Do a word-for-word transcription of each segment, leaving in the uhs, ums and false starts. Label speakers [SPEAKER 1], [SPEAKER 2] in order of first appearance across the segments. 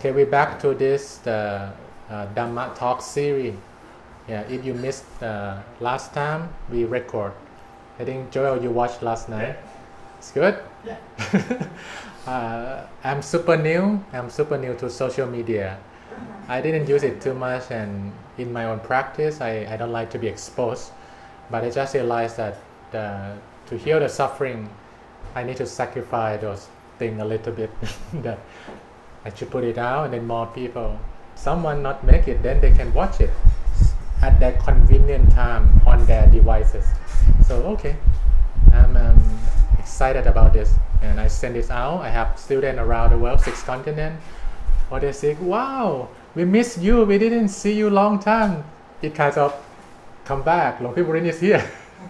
[SPEAKER 1] Okay, we're back to this the uh, Dhamma talk series. Yeah, if you missed uh, last time, we record. I think Joel, you watched last night. Yeah. It's good. Yeah. uh, I'm super new. I'm super new to social media. I didn't use it too much, and in my own practice, I, I don't like to be exposed. But I just realized that uh, to heal the suffering, I need to sacrifice those things a little bit. that I should put it out, and then more people. Someone not make it, then they can watch it at their convenient time on their devices. So okay, I'm um, excited about this, and I send this out. I have students around the world, six continents. Or they say, "Wow, we miss you. We didn't see you long time." It kind of come back. Long Burin is here.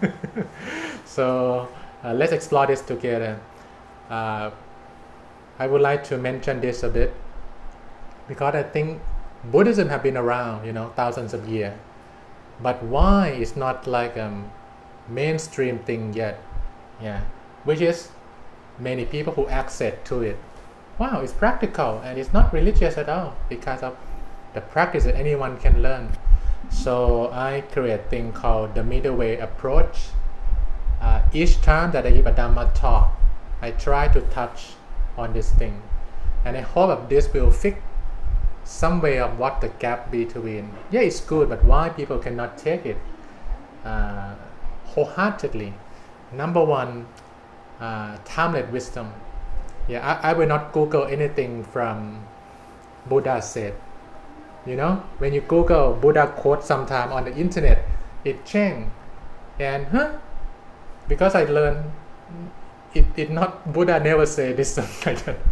[SPEAKER 1] So uh, let's explore this together. Uh, I would like to mention this a bit because I think Buddhism have been around, you know, thousands of years. But why it's not like a um, mainstream thing yet? Yeah, which is many people who access to it. Wow, it's practical and it's not religious at all because of the practice that anyone can learn. So I create a thing called the middle way approach. Uh, each time that I give a Dhamma talk, I try to touch on this thing, and I hope that this will fix some way of what the gap between. Yeah, it's good, but why people cannot take it uh, wholeheartedly? Number one, uh, timeless wisdom. Yeah, I, I will not Google anything from Buddha said. You know, when you Google Buddha quote sometime on the internet, it change. And huh? Because I learned it, it not Buddha never say this like that.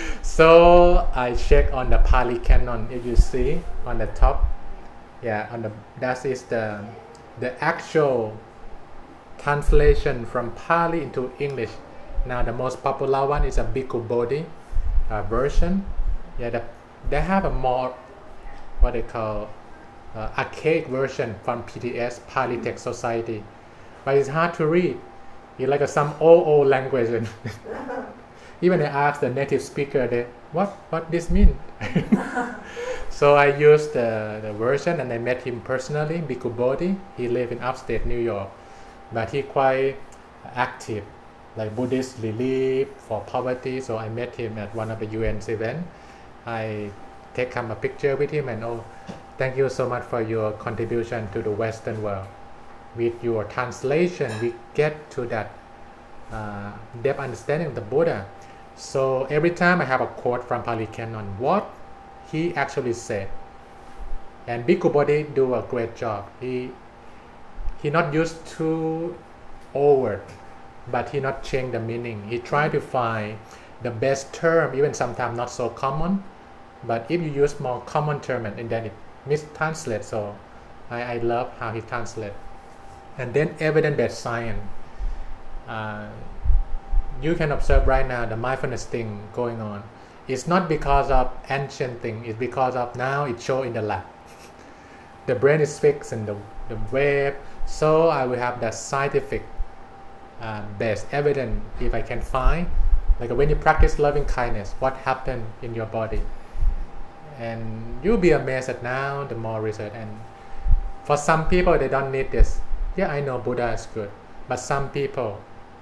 [SPEAKER 1] So I check on the Pali Canon. If you see on the top, yeah, on the that is the the actual translation from Pali into English. Now the most popular one is a Bhikkhu Bodhi uh, version. Yeah, the, they have a more what they call uh, archaic version from P T S, Pali Text Society, but it's hard to read. It's like a, some old old language. Even I asked the native speaker, they, what what this mean? So I used the, the version, and I met him personally, Bhikkhu Bodhi. He lives in upstate New York, but he quite active, like Buddhist relief for poverty. So I met him at one of the U N's events. I take him a picture with him, and oh, thank you so much for your contribution to the Western world. With your translation, we get to that uh, depth understanding of the Buddha. So every time I have a quote from Pali Canon, what he actually said, and Bhikkhu Bodhi do a great job. He he not used too over, but he not change the meaning. He try to find the best term, even sometimes not so common. But if you use more common term, and then it mistranslates. So I, I love how he translates. And then evidence-based science. Uh, you can observe right now the mindfulness thing going on. It's not because of ancient thing. It's because of now it show in the lab. The brain is fixed in the, the web. So I will have that scientific uh, based evidence if I can find. Like when you practice loving kindness, what happened in your body? And you'll be amazed at now the more research. And for some people, they don't need this. Yeah, I know Buddha is good, but some people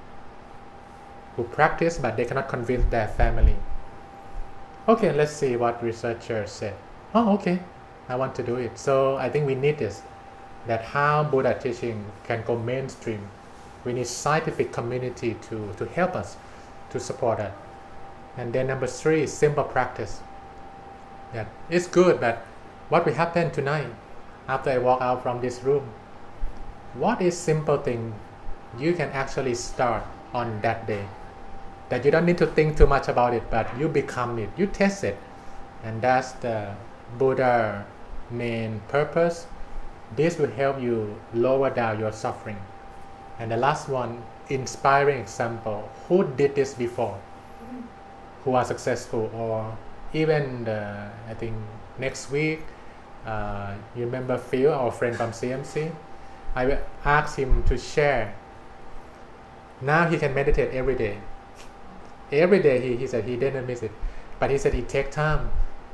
[SPEAKER 1] who practice, but they cannot convince their family. Okay, let's see what researchers said. Oh, okay, I want to do it. So I think we need this, that how Buddha teaching can go mainstream. We need scientific community to, to help us, to support that. And then number three is simple practice. That it's good, but what will happen tonight after I walk out from this room? What is simple thing you can actually start on that day? That you don't need to think too much about it, but you become it, you test it. And that's the Buddha main purpose. This will help you lower down your suffering. And the last one, inspiring example. Who did this before? Who are successful? Or even the, I think next week, uh, you remember Phil, our friend from C M C? I will ask him to share. Now he can meditate every day. Every day he, he said he didn't miss it. But he said he take time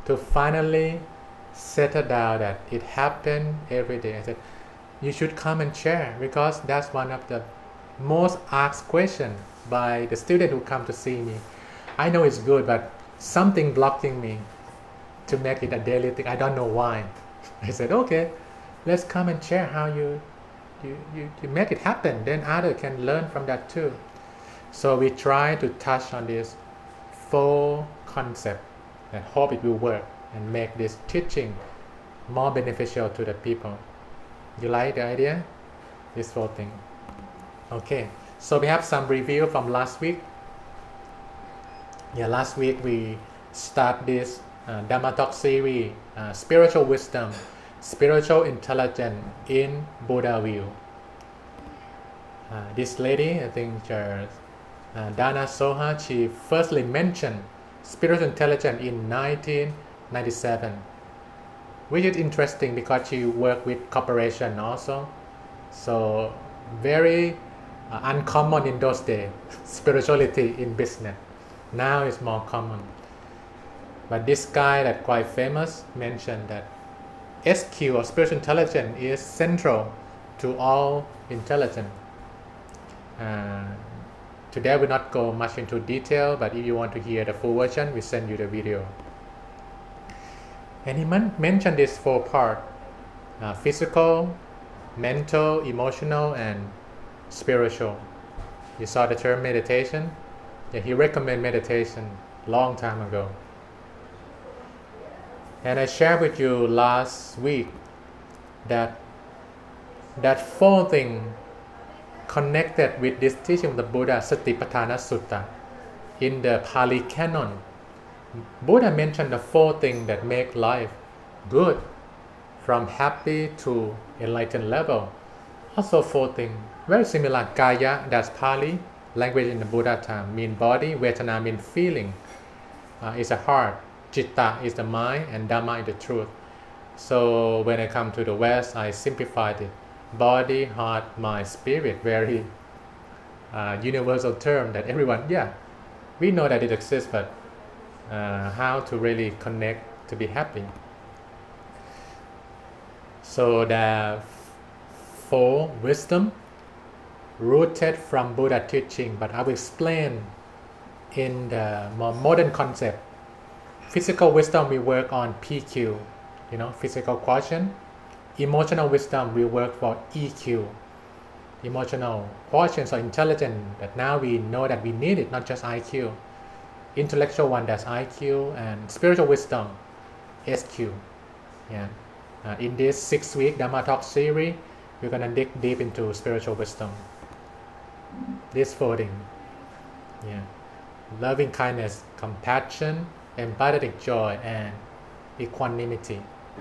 [SPEAKER 1] to finally settle down that it happened every day. I said, you should come and share, because that's one of the most asked questions by the student who come to see me. I know it's good, but something blocking me to make it a daily thing. I don't know why. I said, okay, let's come and share how you you, you, you make it happen. Then others can learn from that too. So we try to touch on this four concept and hope it will work and make this teaching more beneficial to the people. You like the idea? This whole thing. Okay, so we have some review from last week. Yeah, last week we start this uh, Dhamma Talk series, uh, Spiritual Wisdom, Spiritual Intelligence in Buddha View. Uh, this lady, I think uh, uh, Dana Soha, she firstly mentioned spiritual intelligence in nineteen ninety-seven, which is interesting because she worked with corporation also. So very uh, uncommon in those days, spirituality in business. Now it's more common. But this guy that quite famous mentioned that S Q or spiritual intelligence is central to all intelligence. Uh, today I will not go much into detail, but if you want to hear the full version, we send you the video. And he man- mentioned this four part: uh, physical, mental, emotional, and spiritual. You saw the term meditation? Yeah, he recommended meditation long time ago. And I shared with you last week that that four things connected with this teaching of the Buddha, Satipatthana Sutta. In the Pali Canon, Buddha mentioned the four things that make life good, from happy to enlightened level. Also four things, very similar. Kaya, that's Pali, language in the Buddha time, mean body. Vedana mean feeling, uh, is a heart. Citta is the mind, and Dhamma is the truth. So when I come to the West, I simplified it. Body, heart, mind, spirit, very uh, universal term that everyone, yeah, we know that it exists, but uh, how to really connect to be happy. So the four wisdom rooted from Buddha teaching, but I will explain in the more modern concept. Physical wisdom, we work on P Q, you know, physical quotient. Emotional wisdom, we work for E Q, emotional quotient, so intelligence, that now we know that we need it, not just I Q. Intellectual one, that's I Q, and spiritual wisdom, S Q. Yeah. Uh, in this six-week Dhamma Talk series, we're going to dig deep into spiritual wisdom. This four things. Yeah. Loving kindness, compassion, empathetic joy, and equanimity.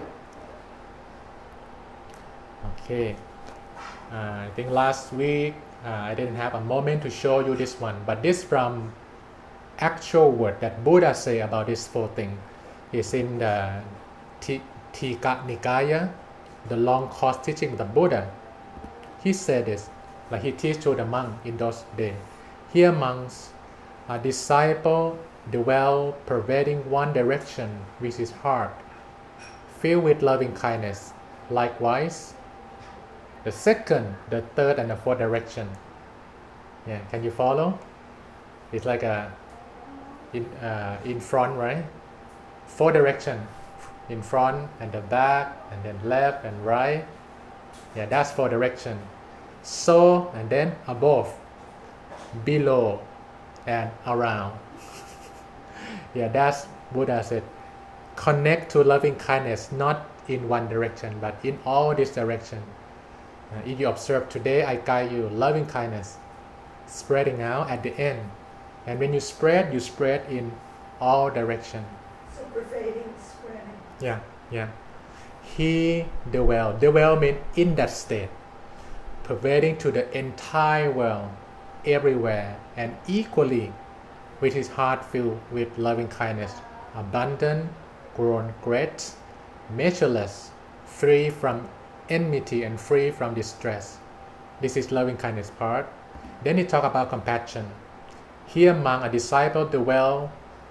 [SPEAKER 1] Okay, uh, I think last week uh, I didn't have a moment to show you this one, but this from actual word that Buddha say about these four things is in the Tika Nikaya, the long course teaching of the Buddha. He said this, like he teach to the monk in those days. Here monks, a disciple dwell pervading one direction, which is heart, filled with loving kindness. Likewise, the second, the third, and the fourth direction. Yeah, can you follow? It's like a in uh, in front, right? Four direction, in front and the back, and then left and right. Yeah, that's four direction. So, and then above, below, and around. Yeah, that's Buddha said. Connect to loving kindness, not in one direction, but in all this direction. Uh, if you observe today, I guide you loving kindness, spreading out at the end. And when you spread, you spread in all direction.
[SPEAKER 2] So pervading, spreading.
[SPEAKER 1] Yeah, yeah. He dwell. Dwell means in that state, pervading to the entire world, everywhere, and equally with his heart filled with loving kindness, abundant, grown great, measureless, free from enmity and free from distress. This is loving kindness part. Then he talk about compassion. Here among a disciple dwell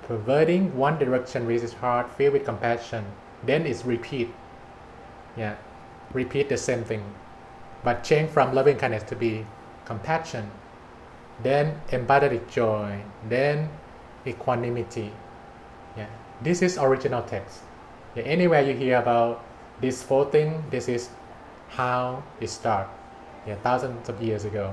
[SPEAKER 1] perverting one direction which is heart filled with compassion. Then it's repeat. Yeah, repeat the same thing, but change from loving kindness to be compassion. Then empathetic joy. Then equanimity. Yeah, this is original text. Yeah, anywhere you hear about this four thing, this is how it started. Yeah, thousands of years ago.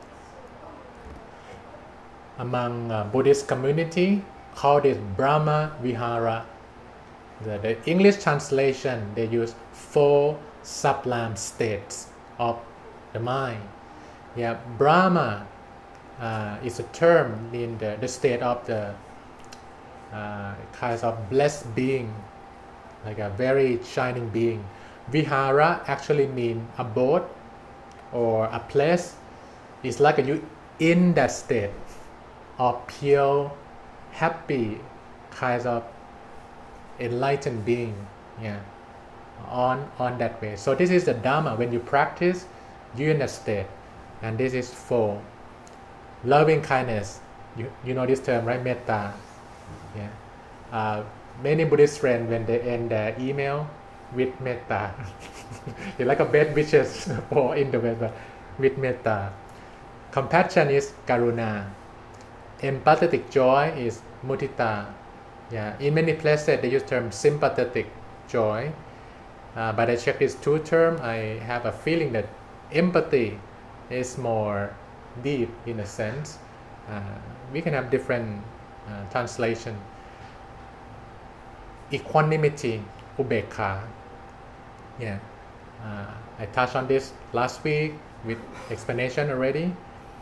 [SPEAKER 1] Among uh, Buddhist community, called it Brahma Vihara. The, the English translation, they use four sublime states of the mind. Yeah, Brahma uh, is a term in the, the state of the uh, kind of blessed being, like a very shining being. Vihara actually means abode or a place. It's like a, you in that state of pure, happy, kind of enlightened being. Yeah, on on that way. So this is the Dharma. When you practice, you're in that state. And this is four. Loving kindness. You you know this term, right? Metta. Yeah. Uh, many Buddhist friends, when they end their email with metta, it's like a bad wishes for in the West, but with metta. Compassion is karuna. Empathetic joy is mudita. Yeah. In many places they use term sympathetic joy, uh, but I check these two terms. I have a feeling that empathy is more deep in a sense. Uh, we can have different uh, translation. Equanimity, ubekha. Yeah, uh, I touched on this last week with explanation already,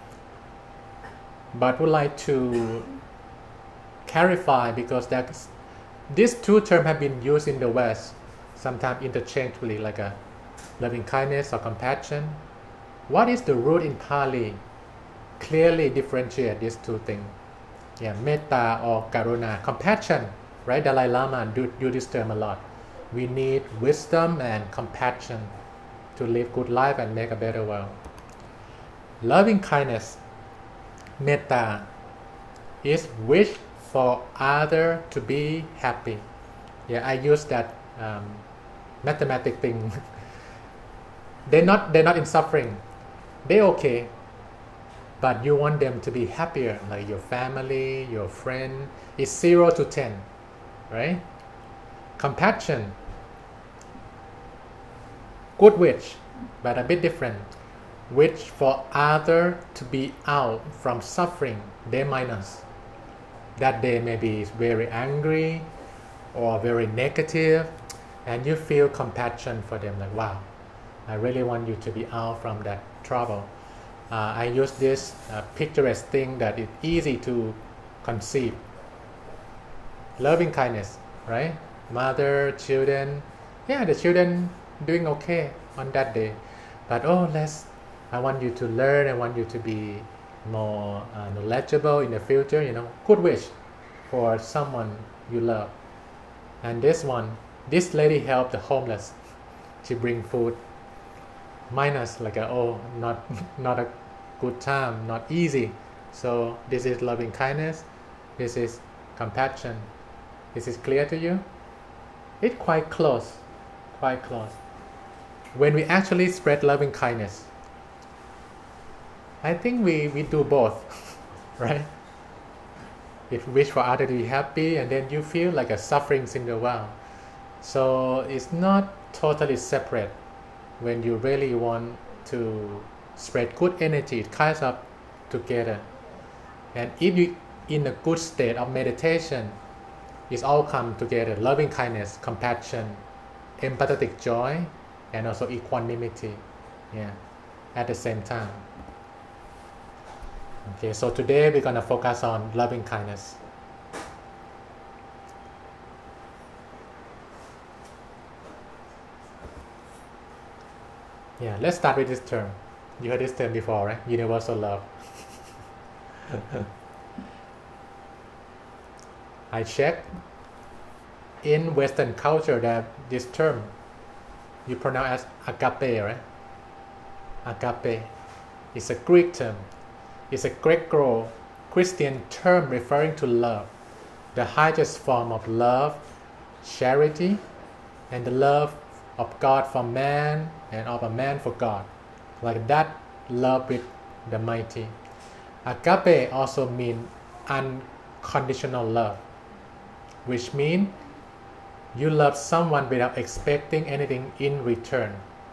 [SPEAKER 1] but would like to clarify because that's, these two terms have been used in the West, sometimes interchangeably, like a loving kindness or compassion. What is the root in Pali? Clearly differentiate these two things. Yeah, metta or karuna. Compassion, right? Dalai Lama do, do this term a lot. We need wisdom and compassion to live good life and make a better world. Loving kindness, metta, is wish for other to be happy. Yeah, I use that um, mathematic thing. they're not they're not in suffering. They're okay, but you want them to be happier, like your family, your friend. It's zero to ten, right? Compassion, good wish, but a bit different. Wish for other to be out from suffering, they minus. That day maybe is very angry or very negative, and you feel compassion for them, like wow, I really want you to be out from that trouble. Uh, I use this uh, picturesque thing that is easy to conceive. Loving kindness, right? Mother, children, yeah, the children doing okay on that day, but oh, let's, I want you to learn, I want you to be more uh, knowledgeable in the future, you know, good wish for someone you love. And this one, this lady helped the homeless. She bring food. Minus like a, oh, not not a good time, not easy. So this is loving kindness. This is compassion. This is clear to you? It's quite close, quite close. When we actually spread loving kindness, I think we, we do both, right? If you wish for others to be happy, and then you feel like a sufferings in the world. So it's not totally separate. When you really want to spread good energy, it comes up together. And if you in a good state of meditation, it's all come together. Loving kindness, compassion, empathetic joy, and also equanimity. Yeah, at the same time. Okay, so today we're gonna focus on loving kindness. Yeah, let's start with this term. You heard this term before, right? Universal love. I checked in Western culture that this term you pronounce as agape, right? Agape. It's a Greek term. It's a Greco-Christian term referring to love. the highest form of love, charity, and the love of God for man and of a man for God. Like that love with the mighty. Agape also means unconditional love, which means you love someone without expecting anything in return.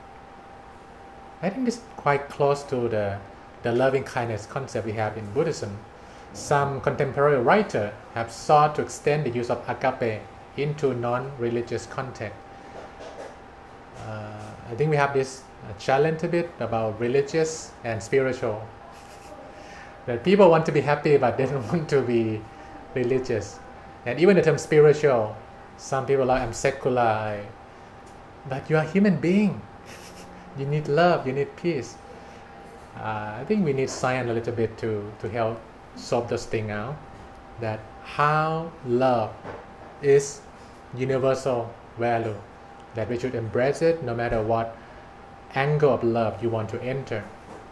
[SPEAKER 1] I think this is quite close to the, the loving kindness concept we have in Buddhism. Some contemporary writers have sought to extend the use of agape into non-religious context. Uh, I think we have this uh, challenge a bit about religious and spiritual. That people want to be happy but they don't want to be religious. And even the term spiritual, some people are like, I'm secular. I, but you are a human being. You need love, you need peace. Uh, I think we need science a little bit to, to help solve this thing out. That how love is universal value. That we should embrace it no matter what angle of love you want to enter.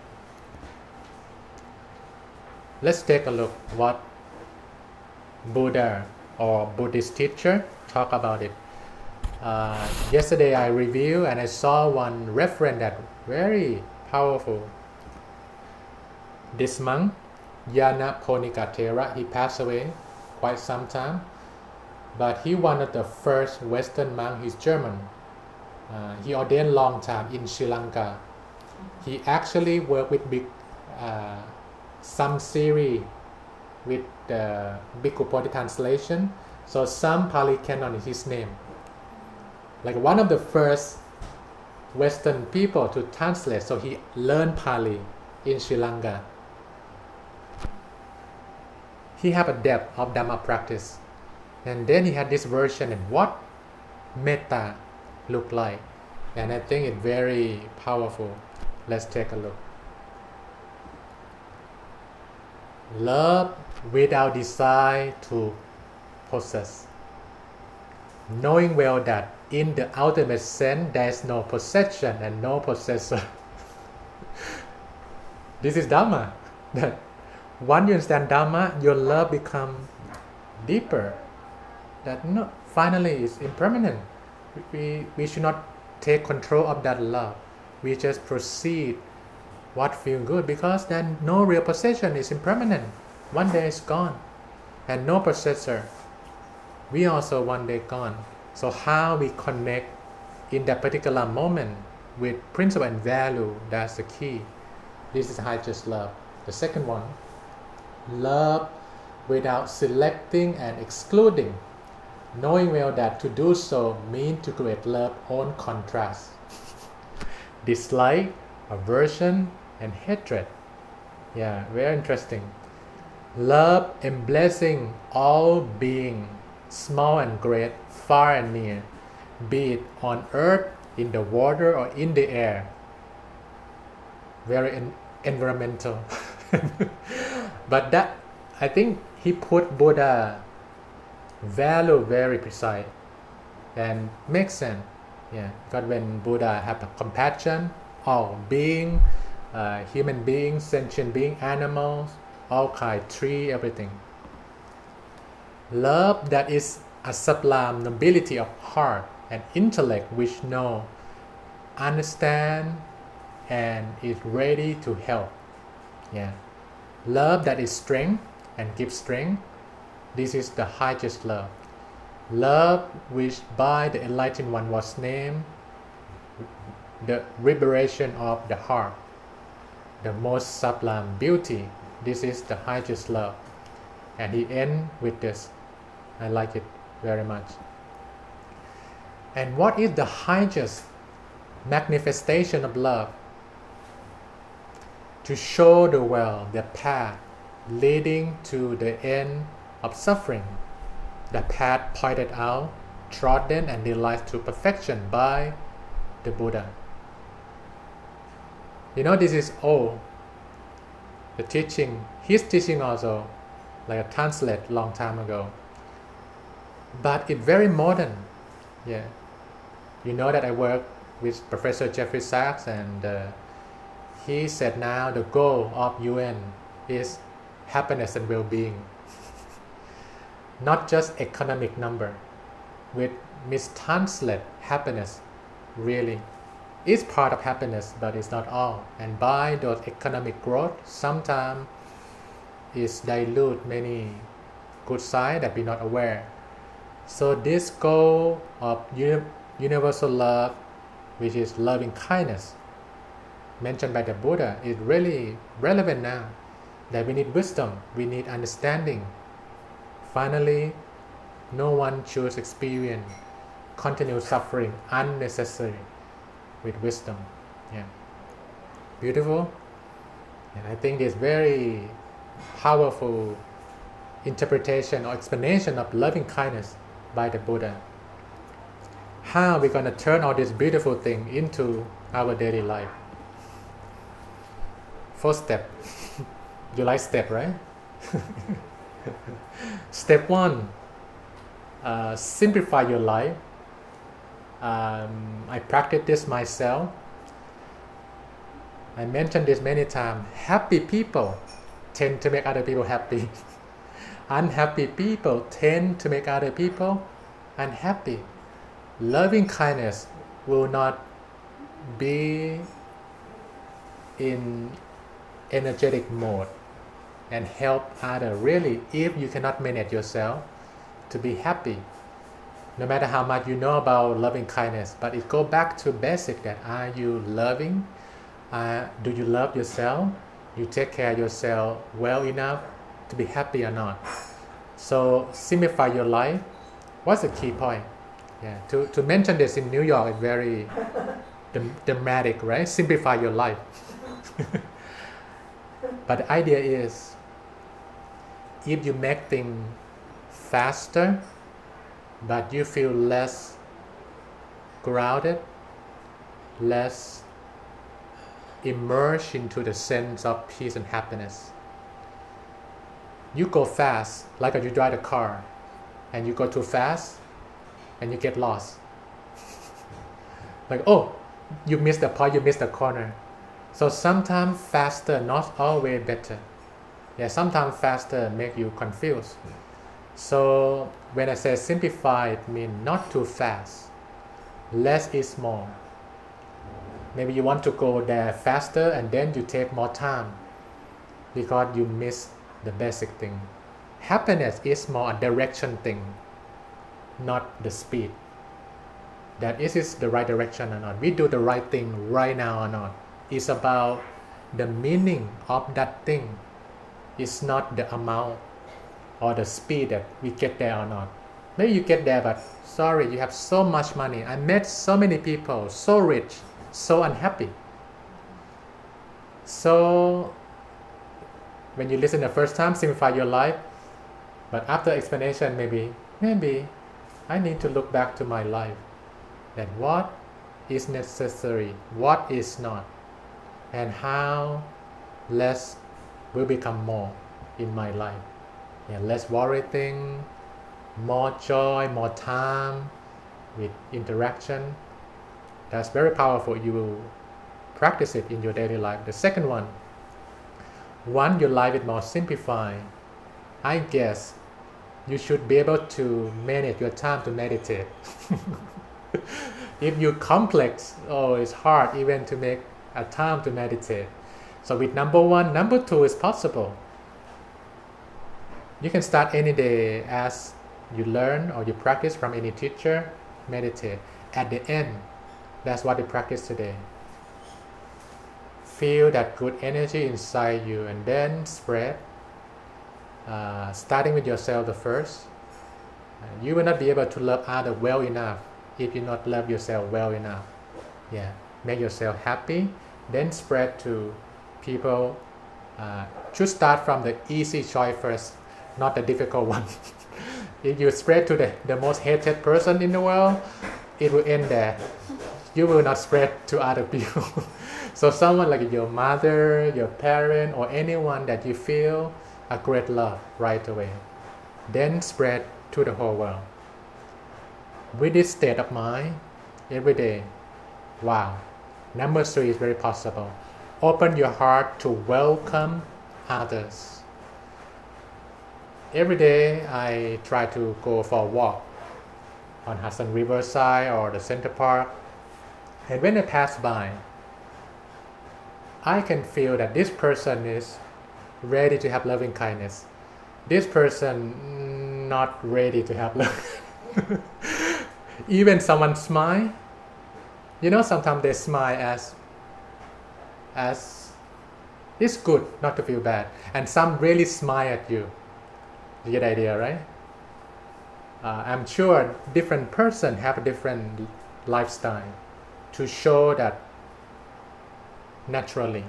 [SPEAKER 1] Let's take a look what Buddha or Buddhist teacher talk about it. Uh, yesterday I reviewed and I saw one reference that very powerful. This monk, Yanaponikatera, he passed away quite some time, but he one of the first Western monk. He's German. Uh, he ordained long time in Sri Lanka. He actually worked with big uh, some series with the Bhikkhu Bodhi translation. So some Pali canon is his name. Like one of the first Western people to translate. So he learned Pali in Sri Lanka. He have a depth of Dhamma practice. And then he had this version and what metta look like. And I think it's very powerful. Let's take a look. Love without desire to possess. Knowing well that in the ultimate sense there is no possession and no possessor. This is Dhamma. That once you understand Dhamma, your love becomes deeper. That no, finally is impermanent. We, we should not take control of that love. We just proceed what feels good because then no real possession is impermanent. One day is gone and no possessor. We also one day gone. So how we connect in that particular moment with principle and value, that's the key. This is highest love. The second one, love without selecting and excluding. Knowing well that to do so means to create love on contrast. Dislike, aversion, and hatred. Yeah, very interesting. Love embracing all being, small and great, far and near, be it on earth, in the water, or in the air. Very en- environmental. But that, I think he put Buddha value very precise and makes sense. Yeah, because when Buddha have compassion, all being, uh, human beings, sentient beings, animals, all kind, tree, everything. Love that is a sublime nobility of heart and intellect which know, understand, and is ready to help. Yeah, love that is strength and gives strength. This is the highest love. Love which by the enlightened one was named the liberation of the heart, the most sublime beauty. This is the highest love. And he ends with this. I like it very much. And what is the highest manifestation of love? To show the world the path leading to the end of suffering, the path pointed out, trodden and realized to perfection by the Buddha. You know, this is old. The teaching, his teaching also, like a translate long time ago. But it's very modern. Yeah. You know that I work with Professor Jeffrey Sachs, and uh, he said now the goal of U N is happiness and well-being. not just economic number, which mistranslate happiness really is part of happiness, but it's not all. And by those economic growth, sometimes it dilute many good side that we're not aware. So this goal of uni- universal love, which is loving kindness, mentioned by the Buddha, is really relevant now. That we need wisdom, we need understanding. Finally, no one should experience continued suffering unnecessary with wisdom. Yeah, beautiful. And I think this very powerful interpretation or explanation of loving kindness by the Buddha. How we're going to turn all this beautiful thing into our daily life? First step. You like step, right? Step one, uh, simplify your life. Um, I practice this myself. I mentioned this many times. Happy people tend to make other people happy. Unhappy people tend to make other people unhappy. Loving kindness will not be in energetic mode and help others really if you cannot manage yourself to be happy. No matter how much you know about loving kindness, but it goes back to basic that are you loving? Uh, do you love yourself? You take care of yourself well enough to be happy or not? So simplify your life. What's the key point? Yeah, to, to mention this in New York is very dramatic, right? Simplify your life. But the idea is, if you make things faster, but you feel less grounded, less immersed into the sense of peace and happiness. You go fast, like you drive a car, and you go too fast, and you get lost. Like, oh, you missed the point, you missed the corner. So sometimes faster, not always better. Yeah, sometimes faster make you confused. So when I say simplify, it means not too fast. Less is more. Maybe you want to go there faster and then you take more time because you miss the basic thing. Happiness is more a direction thing, not the speed. That is it the right direction or not. We do the right thing right now or not. It's about the meaning of that thing. It's not the amount or the speed that we get there or not. Maybe you get there, but sorry, you have so much money. I met so many people, so rich, so unhappy. So when you listen the first time, simplify your life. But after explanation, maybe, maybe I need to look back to my life. That what is necessary, what is not, and how less will become more in my life. Yeah, less worry thing, more joy, more time with interaction. That's very powerful. You will practice it in your daily life. The second one, once your life is more simplified, I guess you should be able to manage your time to meditate. If you complex, oh, it's hard even to make a time to meditate. So with number one, number two is possible. You can start any day as you learn or you practice from any teacher, meditate. At the end, that's what you practice today. Feel that good energy inside you and then spread. Uh, starting with yourself the first. Uh, you will not be able to love others well enough if you not love yourself well enough. Yeah, make yourself happy, then spread to people. Uh, should start from the easy choice first, not the difficult one. If you spread to the, the most hated person in the world, it will end there. You will not spread to other people. So someone like your mother, your parent, or anyone that you feel a great love right away. Then spread to the whole world. With this state of mind, every day, wow. Number three is very possible. Open your heart to welcome others. every day I try to go for a walk on Hudson Riverside or the Center Park. And when I pass by, I can feel that this person is ready to have loving kindness. This person not ready to have love. Even someone smile, you know, sometimes they smile as as it's good not to feel bad, and some really smile at you. You get the idea, right? Uh, I'm sure different person have a different lifestyle to show that naturally.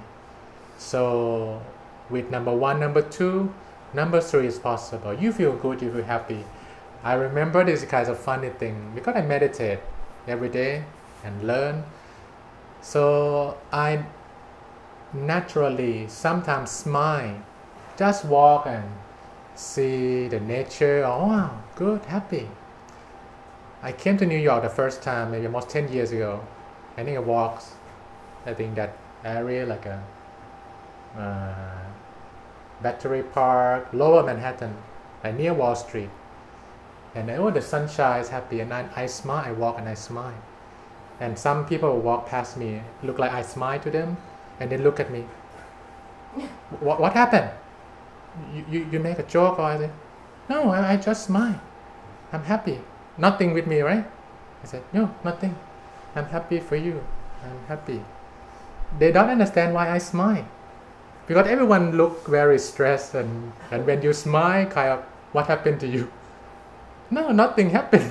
[SPEAKER 1] So with number one, number two, number three is possible. You feel good, you feel happy. I remember this kind of funny thing because I meditate every day and learn. So I naturally sometimes smile, just walk and see the nature. Oh wow, good, happy. I came to New York the first time maybe almost ten years ago. I think I walked, I think that area like a uh, Battery Park, Lower Manhattan, like near Wall Street. And oh, the sunshine is happy, and I, I smile, I walk and I smile. And some people walk past me, look like I smile to them, and they look at me. What, what happened? You, you, you make a joke, or I say, no, I, I just smile. I'm happy. Nothing with me, right? I said, no, nothing. I'm happy for you. I'm happy. They don't understand why I smile. Because everyone look very stressed, and, and when you smile, kind of, what happened to you? No, nothing happened.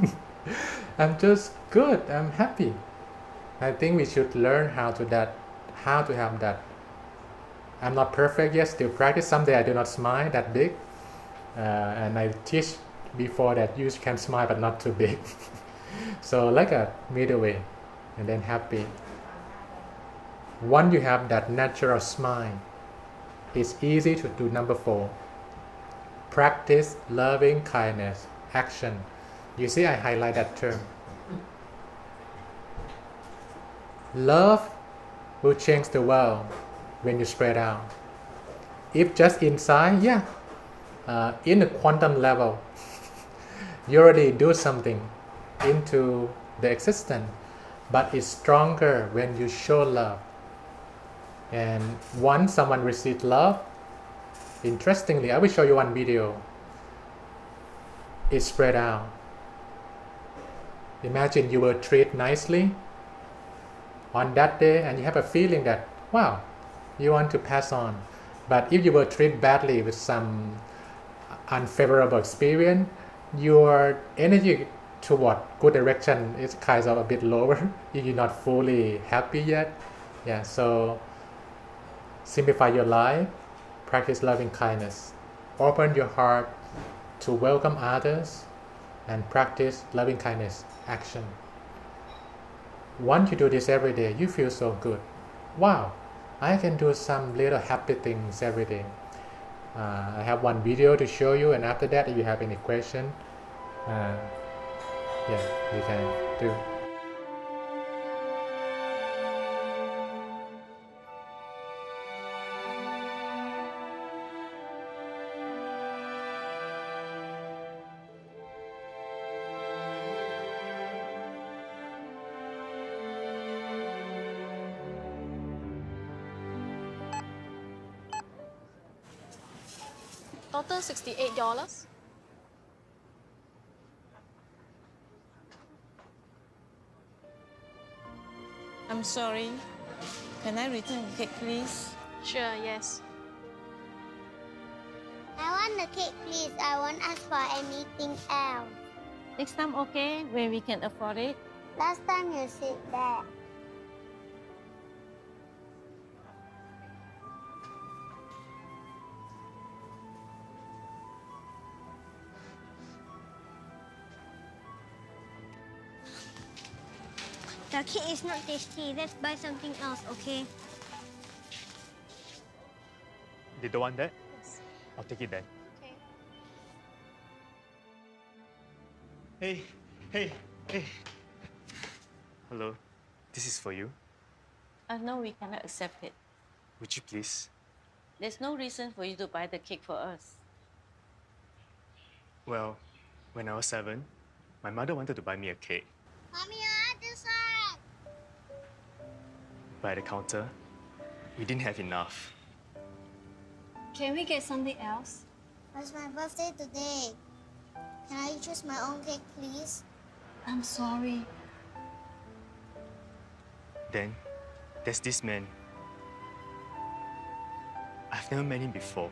[SPEAKER 1] I'm just good. I'm happy. I think we should learn how to that, how to have that. I'm not perfect yet. Still practice. Someday I do not smile that big, uh, and I teach before that you can smile but not too big. So like a middle way, and then happy. Once you have that natural smile, it's easy to do number four. Practice loving kindness, action. You see, I highlight that term. Love will change the world when you spread out. If just inside, yeah, uh, in the quantum level, you already do something into the existence, but it's stronger when you show love. And once someone receives love, interestingly, I will show you one video. It spread out. Imagine you were treated nicely on that day, and you have a feeling that, wow, you want to pass on. But if you were treated badly with some unfavorable experience, your energy toward good direction is kind of a bit lower. You're not fully happy yet. Yeah, so simplify your life, practice loving kindness, open your heart to welcome others, and practice loving kindness action. Once you do this every day, you feel so good. Wow, I can do some little happy things every day. Uh, I have one video to show you, and after that, if you have any question, uh, yeah, you can do.
[SPEAKER 3] Total sixty-eight dollars.
[SPEAKER 4] I'm sorry. Can I return the cake, please?
[SPEAKER 3] Sure, yes.
[SPEAKER 5] I want the cake, please. I won't ask for anything else.
[SPEAKER 4] Next time, okay, when we can afford it.
[SPEAKER 5] Last time you said that. The cake is not tasty. Let's buy something else, okay?
[SPEAKER 6] They don't want that?
[SPEAKER 3] Yes.
[SPEAKER 6] I'll take it then.
[SPEAKER 3] Okay.
[SPEAKER 6] Hey, hey, hey. Hello, this is for you.
[SPEAKER 4] Uh, no, we cannot accept it.
[SPEAKER 6] Would you please?
[SPEAKER 4] There's no reason for you to buy the cake for us.
[SPEAKER 6] Well, when I was seven, my mother wanted to buy me a cake.
[SPEAKER 5] Mommy, I want this one.
[SPEAKER 6] But at the counter, we didn't have enough.
[SPEAKER 3] Can we get something else?
[SPEAKER 5] It's my birthday today. Can I choose my own cake, please?
[SPEAKER 3] I'm sorry.
[SPEAKER 6] Then, there's this man. I've never met him before.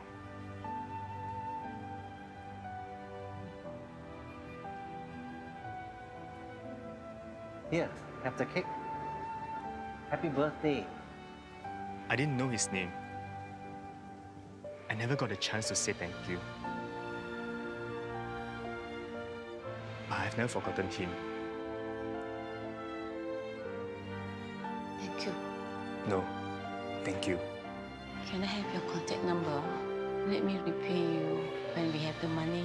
[SPEAKER 7] Here, have the cake. Happy birthday.
[SPEAKER 6] I didn't know his name. I never got a chance to say thank you. But I've never forgotten him.
[SPEAKER 4] Thank you.
[SPEAKER 6] No, thank you.
[SPEAKER 4] Can I have your contact number? Let me repay you when we have the money.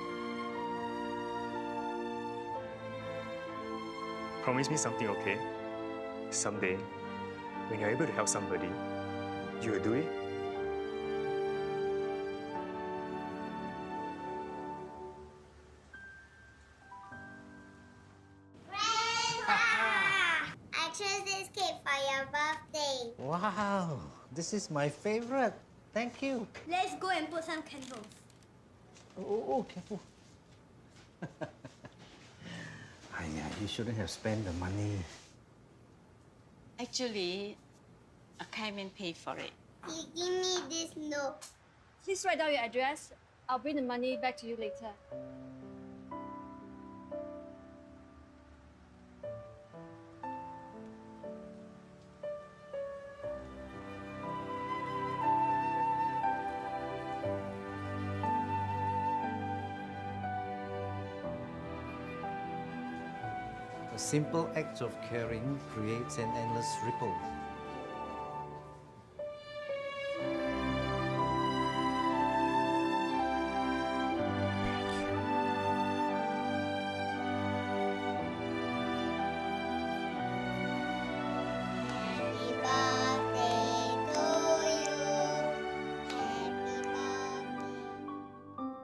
[SPEAKER 6] Promise me something, okay? Someday, when you're able to help somebody, you will do it?
[SPEAKER 5] I chose this cake for your birthday.
[SPEAKER 7] Wow, this is my favorite. Thank you.
[SPEAKER 2] Let's go and put some candles.
[SPEAKER 7] Oh, oh careful. Aya, you shouldn't have spent the money.
[SPEAKER 4] Actually, a kind man paid for it.
[SPEAKER 5] You give me this note.
[SPEAKER 3] Please write down your address. I'll bring the money back to you later.
[SPEAKER 7] A simple act of caring creates an endless ripple.
[SPEAKER 5] Happy birthday to you. Happy birthday.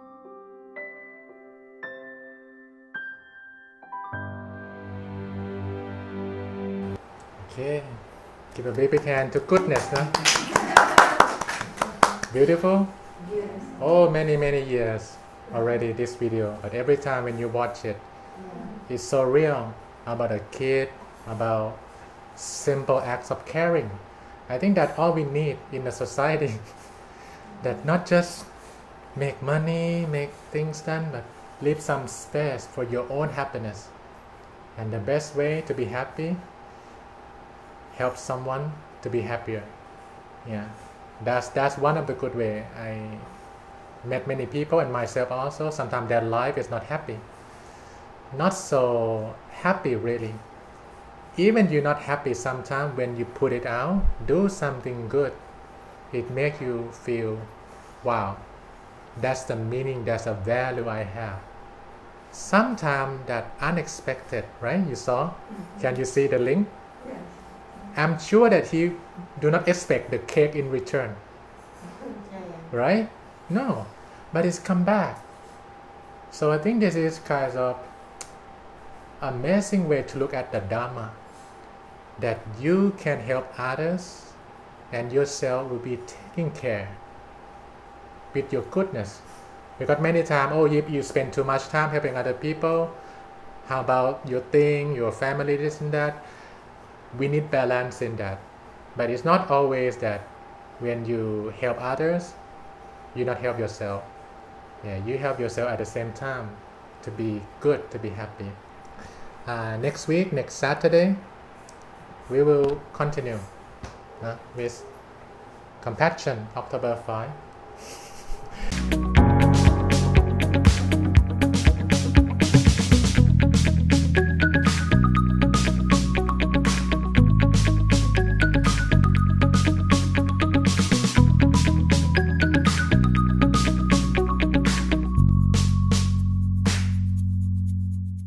[SPEAKER 1] Okay, give a big big hand to goodness, huh? Beautiful?
[SPEAKER 2] Yes.
[SPEAKER 1] Oh, many many years already this video, but every time when you watch it, it's so real about a kid, about simple acts of caring. I think that all we need in a society that not just make money, make things done, but leave some space for your own happiness. And the best way to be happy, help someone to be happier. Yeah, that's that's one of the good way. I met many people and myself also. Sometimes their life is not happy, not so happy really. Even you're not happy, sometimes when you put it out, do something good, it makes you feel, wow, that's the meaning, that's a value I have. Sometimes that unexpected, right? You saw? Mm-hmm. Can you see the link?
[SPEAKER 2] Yes.
[SPEAKER 1] I'm sure that he do not expect the cake in return, right? No, but it's come back. So I think this is kind of amazing way to look at the Dharma, that you can help others and yourself will be taken care with your goodness. Because many times, oh, if you spend too much time helping other people, how about your thing, your family, this and that? We need balance in that. But it's not always that when you help others, you not help yourself. Yeah, you help yourself at the same time to be good, to be happy. Uh, next week, next Saturday, we will continue uh, with compassion, October fifth.